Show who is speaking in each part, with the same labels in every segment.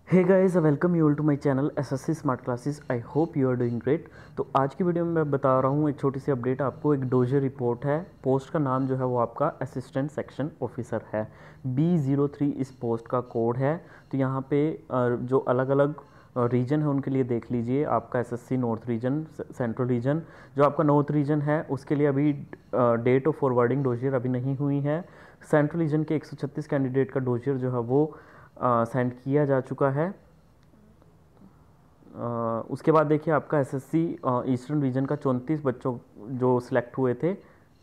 Speaker 1: Hey guys, welcome you all to my channel SSC smart classes. I hope you are doing great. तो आज की video में मैं बता रहा हूँ एक छोटी सी अपडेट आपको। एक डोजर रिपोर्ट है। पोस्ट का नाम जो है वो आपका असिस्टेंट सेक्शन ऑफिसर है। B03 इस पोस्ट का कोड है। तो यहाँ पे जो अलग अलग रीजन है उनके लिए देख लीजिए। आपका SSC north region, central region, जो आपका नॉर्थ रीजन है उसके लिए अभी डेट ऑफ फॉरवर्डिंग डोजियर अभी नहीं हुई है। सेंट्रल रीजन के 136 कैंडिडेट का डोजियर जो है वो सेंड किया जा चुका है। उसके बाद देखिए आपका एसएससी ईस्टर्न रीजन का 34 बच्चों जो सिलेक्ट हुए थे,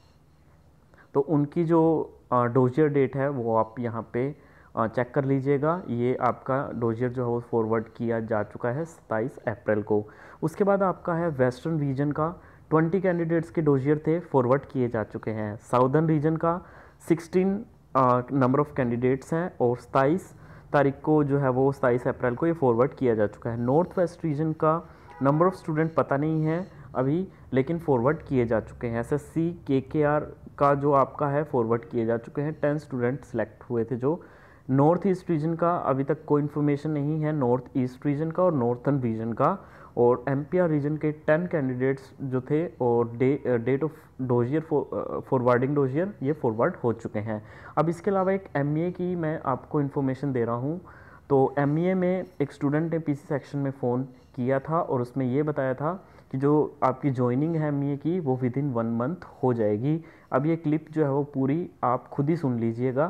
Speaker 1: तो उनकी जो डोजियर डेट है वो आप यहाँ पे चेक कर लीजिएगा। ये आपका डोजियर जो है वो फॉरवर्ड किया जा चुका है 27 अप्रैल को। उसके बाद आपका है वेस्टर्न रीजन का 20 कैंडिडेट्स के डोजियर थे, फॉरवर्ड किए जा चुके हैं। साउदर्न रीजन का 16 नंबर ऑफ कैंडिडेट्स हैं और 27 तारीख को जो है वो 27 अप्रैल को ये फॉरवर्ड किया जा चुका है। नॉर्थ वेस्ट रीजन का नंबर ऑफ़ स्टूडेंट पता नहीं है अभी, लेकिन फॉरवर्ड किए जा चुके हैं। एसएससी केकेआर का जो आपका है फॉरवर्ड किए जा चुके हैं। 10 स्टूडेंट सेलेक्ट हुए थे। जो नॉर्थ ईस्ट रीजन का अभी तक कोई इन्फॉर्मेशन नहीं है, नॉर्थ ईस्ट रीजन का और नॉर्थर्न रीजन का। और एमपीआर रीजन के 10 कैंडिडेट्स जो थे और date of dossier forwarding dossier ये फॉरवर्ड हो चुके हैं। अब इसके अलावा एक एमईए की मैं आपको इन्फॉर्मेशन दे रहा हूँ। तो एमईए में एक स्टूडेंट ने पीसी सेक्शन में फ़ोन किया था और उसमें ये बताया था कि जो आपकी ज्वाइनिंग है एमईए की वो विद इन 1 मंथ हो जाएगी। अब ये क्लिप जो है वो पूरी आप खुद ही सुन लीजिएगा।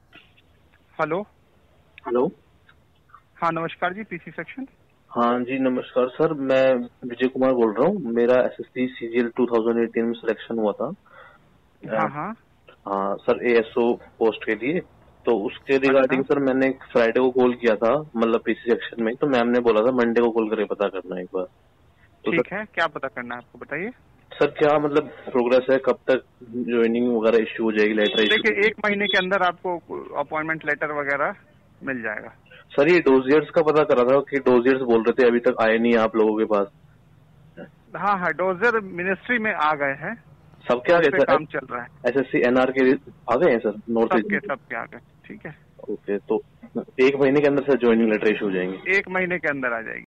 Speaker 2: हेलो।
Speaker 3: हेलो।
Speaker 2: हाँ नमस्कार जी, पीसी सेक्शन।
Speaker 3: हाँ जी नमस्कार सर, मैं विजय कुमार बोल रहा हूँ। मेरा एसएससी सीजीएल 2018 में सिलेक्शन हुआ था।
Speaker 2: हाँ हाँ
Speaker 3: हाँ सर, एएसओ पोस्ट के लिए। तो उसके रिगार्डिंग
Speaker 2: अच्छा।
Speaker 3: सर मैंने फ्राइडे को कॉल किया था, मतलब पीसी सेक्शन में। तो मैम ने बोला था मंडे को कॉल करके पता करना एक बार। तो
Speaker 2: ठीक
Speaker 3: सर
Speaker 2: है, क्या पता करना है आपको, बताइए।
Speaker 3: सर क्या मतलब प्रोग्रेस है, कब तक ज्वाइनिंग वगैरह इश्यू हो जाएगी, लेटर इश्यू?
Speaker 2: देखिए 1 महीने के अंदर आपको अपॉइंटमेंट लेटर वगैरह मिल जाएगा।
Speaker 3: सर ये डोजियर्स का पता करा था कि डोजियर्स बोल रहे थे अभी तक आए नहीं आप लोगों के पास।
Speaker 2: हाँ हाँ, डोजर मिनिस्ट्री में आ गए हैं,
Speaker 3: सबके आ गए सर?
Speaker 2: काम चल रहा है।
Speaker 3: एसएससी एनआर के आ गए हैं सर नॉर्थ रीजन?
Speaker 2: सबके आ गए। ठीक है,
Speaker 3: ओके, तो 1 महीने के अंदर सर ज्वाइनिंग लेटर इशू हो जाएंगे?
Speaker 2: 1 महीने के अंदर आ जाएगी।